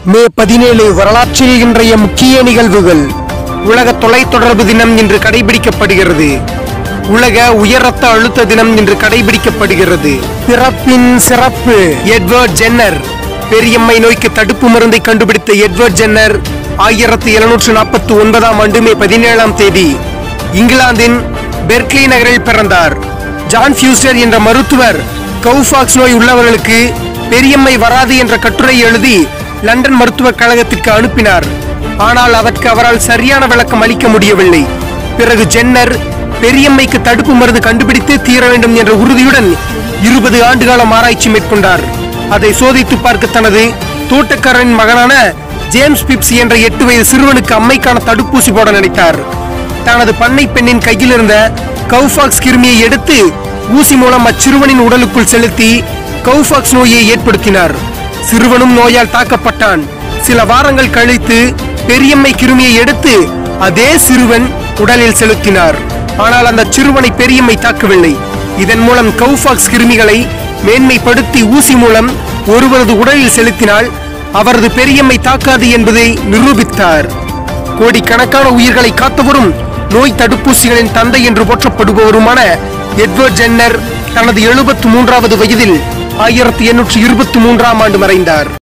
மே 17 வரலாற்றில் இன்றைய முக்கிய நிகழ்வுகள். உலக தொலைத்தொடர்பு தினம் இன்று கடைபிடிக்கப்படுகிறது. உலக உயர் ரத்த அழுத்த தினம் இன்று கடைபிடிக்கப்படுகிறது. பிறப்பின் சிறப்பு. Edward Jenner. பெரியம்மை நோய்க்கு தடுப்பு மருந்தை கண்டுபிடித்த எட்வர்ட் ஜென்னர் 1749 ஆண்டு மே 17 இங்கிலாந்தின் பெர்க்லி நகரில் பிறந்தார். ஜான் ஃபியூஸ்டர் என்ற மருத்துவர் கவுபாக்ஸ் நோய் உள்ளவர்களுக்கு பெரியம்மை வராது என்ற கட்டுரை எழுதி லண்டன் மருத்துவக் கழகத்திற்கு அனுப்பினார். ஆனால் அதற்கு அவரால் சரியான விளக்கம் அளிக்க முடியவில்லை. பிறகு ஜென்னர் பெரியம்மைக்கு தடுப்பு மருந்து கண்டுபிடித்து தீர வேண்டும் என்ற உறுதியுடன் 20 ஆண்டுகாலம் ஆராய்ச்சி மேற்கொண்டார். அதை சோதித்து பார்க்க தனது தோட்டக்காரரின் மகனான ஜேம்ஸ் பிப்ஸ் என்ற 8 வயது சிறுவனுக்கு அம்மைக்கான தடுப்பூசி போட நினைத்தார். தனது பண்ணை பெண்ணின் கையில் இருந்த கவுபாக்ஸ் கிருமியை எடுத்து ஊசி மூலம் அச்சிறுவனின் உடலுக்குள் செலுத்தி கவுபாக்ஸ் நோயை ஏற்படுத்தினார். சிறுவனும் நோயால் தாக்கப்பட்டான். சில வாரங்கள் கழித்து பெரியம்மை கிருமியை எடுத்து அதே சிறுவன் உடலில் செலுத்தினார். ஆனால் அந்த சிறுவனை பெரியம்மை தாக்கவில்லை. இதன் மூலம் கவுபாக்ஸ் கிருமிகளை மேன்மைப்படுத்தி ஊசி மூலம் ஒருவரது உடலில் செலுத்தினால் அவரது பெரியம்மை தாக்காது என்பதை நிரூபித்தார். கோடிக்கணக்கான உயிர்களை காத்தவரும் நோய் தடுப்பூசிகளின் தந்தை என்று போற்றப்படுபவருமான எட்வர்ட் ஜென்னர் தனது 73வது வயதில் 1823 ஆண்டு மறைந்தார்.